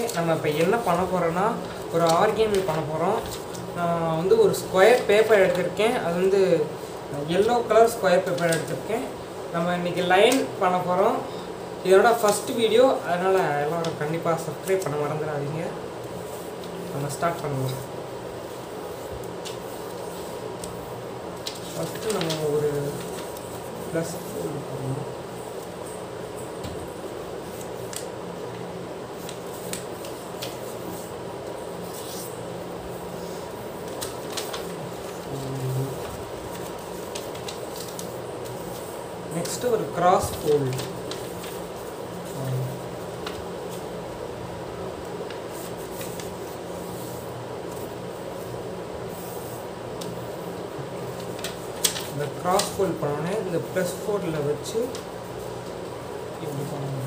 நம்ம இப்போ என்ன பண்ண போகிறோன்னா ஒரு ஆர்கேமி பண்ண போகிறோம். நான் வந்து ஒரு ஸ்கொயர் பேப்பர் எடுத்திருக்கேன். அது வந்து எல்லோ கலர் ஸ்கொயர் பேப்பர் எடுத்திருக்கேன். நம்ம இன்றைக்கி லைன் பண்ண போகிறோம். இதோட ஃபஸ்ட் வீடியோ, அதனால் எல்லோரும் கண்டிப்பாக சப்ஸ்கிரைப் பண்ண மறந்துடாதீங்க. நம்ம ஸ்டார்ட் பண்ணுவோம். ஃபஸ்ட்டு நம்ம ஒரு ப்ளஸ் ஃபோல்டு பண்ணணும். நெக்ஸ்ட்டு ஒரு கிராஸ் ஃபோல்டு. இந்த கிராஸ் ஃபோல்ட் பண்ணோன்னே இந்த ப்ளஸ் ஃபோல்டில் வச்சு இப்படி பண்ணணும்.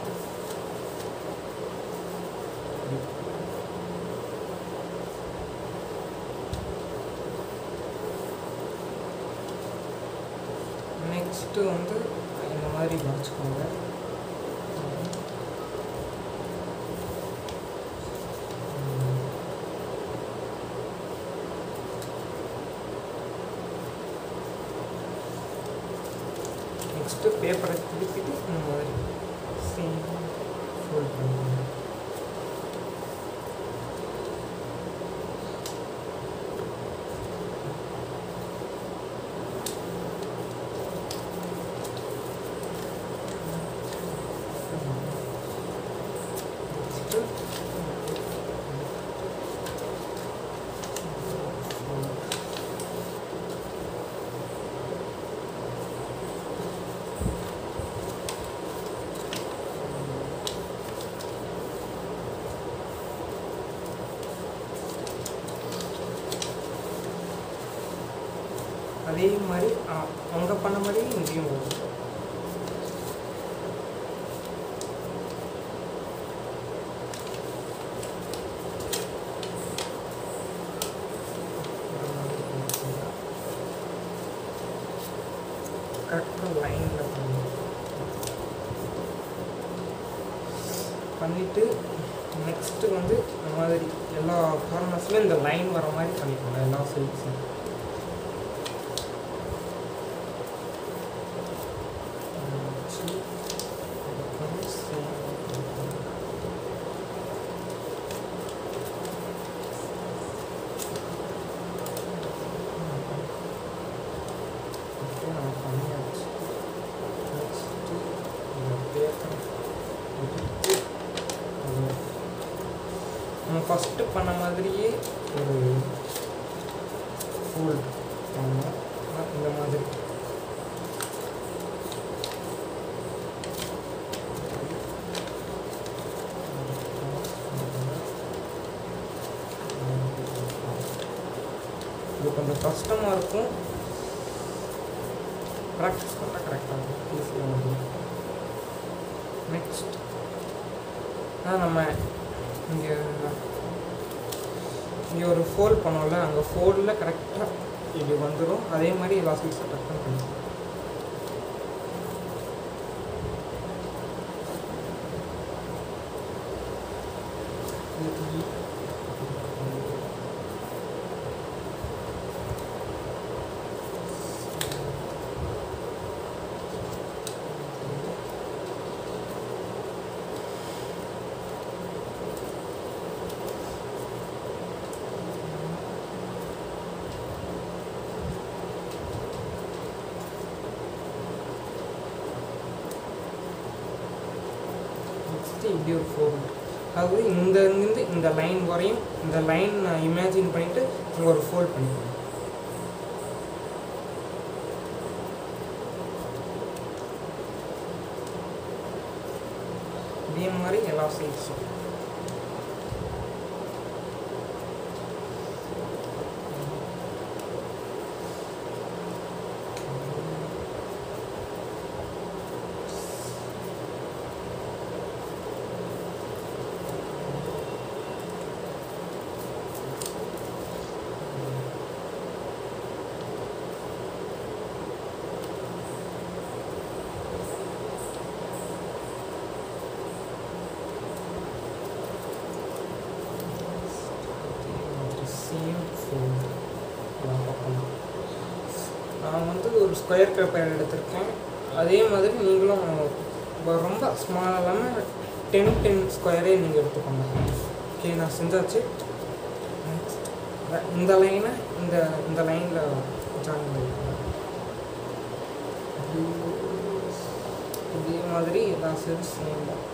நெக்ஸ்ட்டு வந்து இந்த மாதிரி வச்சுக்கோங்க. நெக்ஸ்ட்டு பேப்பரை திருப்பிட்டு இந்த மாதிரி சேம் ஃபோல்ட் பண்ணுவோம். அதே மாதிரி அவங்க பண்ண மாதிரி இங்கேயும் வரும். கரெக்டாக லைனில் பண்ணிவிட்டு நெக்ஸ்ட்டு வந்து இந்த மாதிரி எல்லா கார்னர்ஸ்லையும் இந்த லைன் வர மாதிரி பண்ணிக்கோங்க. எல்லா சைட்ஸும் நம்ம ஃபஸ்ட்டு பண்ண மாதிரியே ஒரு ஃபோல்ட் பண்ணணும். இந்த மாதிரி இது கொஞ்சம் கஷ்டமாக இருக்கும். ப்ராக்டிஸ் பண்ணால் கரெக்டாக இருக்கும், ஈஸியாக முடியும். நெக்ஸ்ட் நம்ம இங்கே ஒரு ஃபோல்ட் பண்ணோம்ல, அங்கே ஃபோல்டில் கரெக்டாக இப்படி வந்துடும். அதே மாதிரி எல்லா சைட்ஸும் டக்குன்னு பண்ணிடும். இப்படி ஒரு ஃபோல்ட், அதாவது இங்கேருந்து இந்த லைன் வரையும் இந்த லைன் இமேஜின் பண்ணிவிட்டு இங்கே ஒரு ஃபோல்ட் பண்ணிக்கணும். இதே மாதிரி எல்லா சைட்ஸும் நான் வந்து ஒரு ஸ்கொயர் பேப்பர் எடுத்திருக்கேன். அதே மாதிரி நீங்களும் ரொம்ப ஸ்மால் இல்லாமல் 10 ஸ்கொயரே நீங்கள் எடுத்துக்கோங்க. ஓகே, நான் செஞ்சாச்சு. நெக்ஸ்ட் இந்த லைனை இந்த லைனில் ஜாயின் பண்ணிக்கோங்க. இதே மாதிரி எல்லா சைடும் சேம் தான்.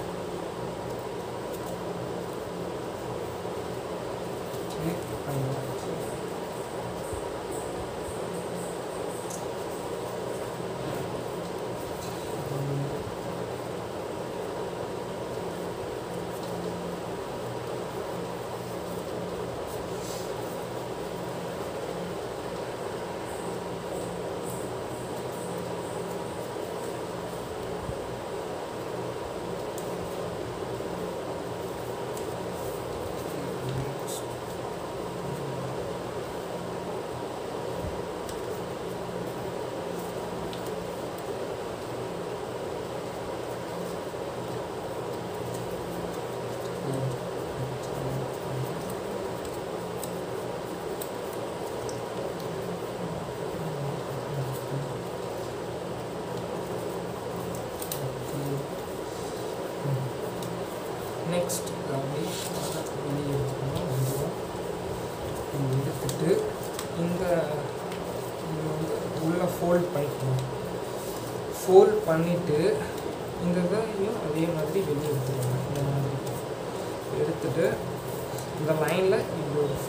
நெக்ஸ்ட் அப்படியே வெளியே எடுத்துக்கணும். எடுத்துட்டு இந்த வந்து உள்ளே ஃபோல்ட் பண்ணிக்கணும். ஃபோல்ட் பண்ணிவிட்டு இந்த இதையும் அதே மாதிரி வெளியே எடுத்துக்கணும். இந்த மாதிரி எடுத்துட்டு இந்த லைனில் இப்படி ஒரு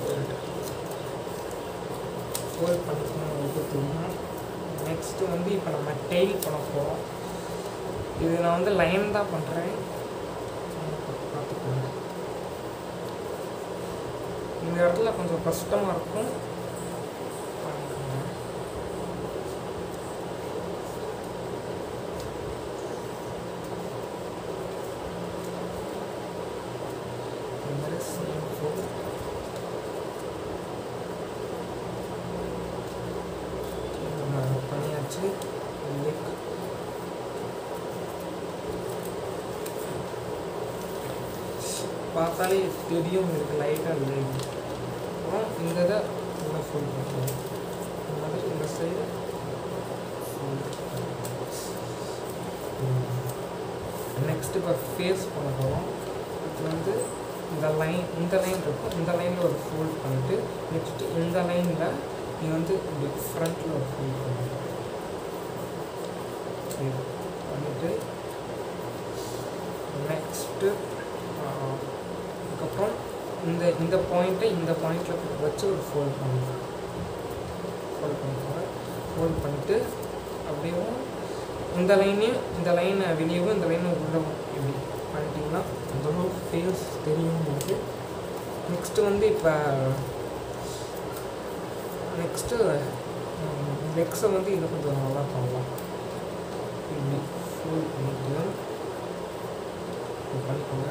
ஃபோல்ட் பண்ணிக்கணும். எடுத்துக்கணும். நெக்ஸ்ட்டு வந்து இப்போ நம்ம டெய்ல் பண்ண போகிறோம். இது நான் வந்து லைன் தான் பண்ணுறேன். இந்த இடத்துல கொஞ்சம் கஷ்டமாக இருக்கும். பண்ணியாச்சு. பார்த்தாலே தெரியும் உங்களுக்கு லைட்டாக இல்லை. அப்புறம் இந்த இதை நல்லா ஃபோல்ட் பண்ணுறோம். இந்த மாதிரி இந்த சைடு நெக்ஸ்ட் இப்போ ஃபேஸ் பண்ண போகிறோம். இது வந்து இந்த லைன் இருக்கும். இந்த லைனில் ஒரு ஃபோல்ட் பண்ணிவிட்டு நெக்ஸ்ட்டு இந்த லைனில் நீங்கள் வந்து இப்படி ஃப்ரண்ட்டில் ஒரு ஃபோல்ட் பண்ணுங்க. பண்ணிவிட்டு நெக்ஸ்ட்டு அதுக்கப்புறம் இந்த பாயிண்ட்டை இந்த பாயிண்டில் வச்சு ஒரு ஃபோல்ட் பண்ணிக்கோங்க. ஃபோல்ட் பண்ணிவிட்டு அப்படியே இந்த லைனை வெளியவும் இந்த லைனை உள்ளவும் இப்படி பண்ணிட்டீங்கன்னா அந்த ஃபேஸ் தெரியும் உங்களுக்கு. நெக்ஸ்ட்டு வந்து இப்போ லெக்ஸை வந்து இதை கொஞ்சம் நல்லா பண்ணலாம். இப்படி ஃபோல்ட் பண்ணிட்டு பண்ணிக்கோங்க.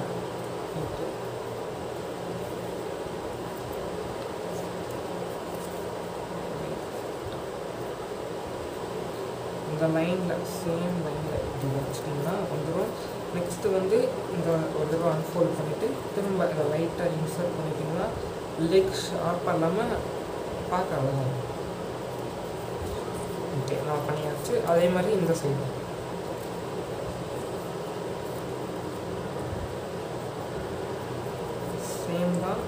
இந்த லைனில் சேம் லைனில் இப்படி வச்சிட்டிங்கன்னா வந்துடும். நெக்ஸ்ட்டு வந்து இந்த ஒரு தடவை அன்ஃபோல்ட் பண்ணிவிட்டு திரும்ப இதை லைட்டாக இன்சர்ட் பண்ணிட்டிங்கன்னா லெக் ஷார்ப்பாக இல்லாமல் பார்க்க அழகாக. ஓகே, நான் பண்ணியாச்சு. அதே மாதிரி இந்த சைடு சேம் தான்.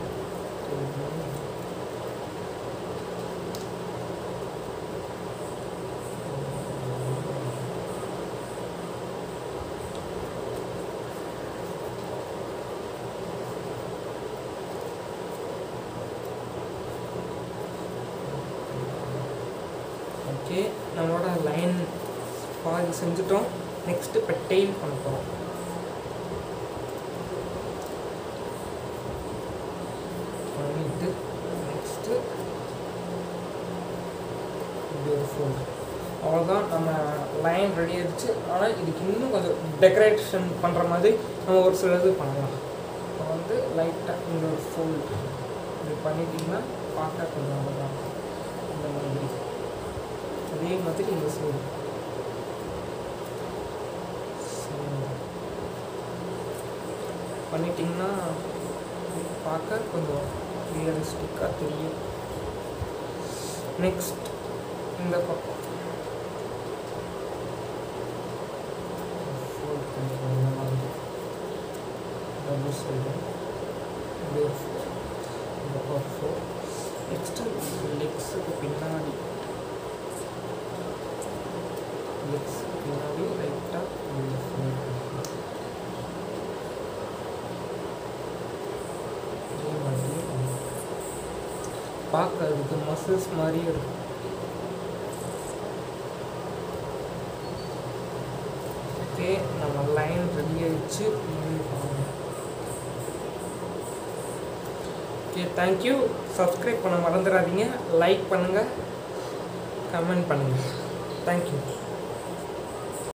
ஓகே, நம்மளோட லைன் பாதி செஞ்சுட்டோம். நெக்ஸ்ட்டு இப்போ டெய்ல் பண்ண போகிறோம். பண்ணிட்டு நெக்ஸ்ட்டு இப்படி ஒரு ஃபோல்டு. அவ்வளோதான், நம்ம லைன் ரெடி ஆகிடுச்சு. ஆனால் இதுக்கு இன்னும் கொஞ்சம் டெக்கரேஷன் பண்ணுற மாதிரி நம்ம ஒரு சில இது பண்ணலாம். இப்போ வந்து லைட்டாக இந்த ஒரு ஃபோல்டு இப்படி பண்ணிட்டிங்கன்னா பார்க்க கொஞ்சம் அழகாக இருக்கும். இந்த மாதிரி அதே மாதிரி இந்த சைடு பண்ணிட்டிங்கன்னா பார்க்க கொஞ்சம் ரியலிஸ்டிக்காக தெரியும். இந்த பக்கம் டபுள் சைடு நெக்ஸ்ட்டு லெக்ஸுக்கு பின்னாடி லைட்டாக பார்க்க அதுக்கு மசில்ஸ் மாதிரி இருக்கும். ஓகே, நம்ம லைன் ரெடி ஆகிடுச்சு. Okay, thank you. சப்ஸ்கிரைப் பண்ண மறந்துடாதீங்க. லைக் பண்ணுங்கள், கமெண்ட் பண்ணுங்கள். தேங்க்யூ.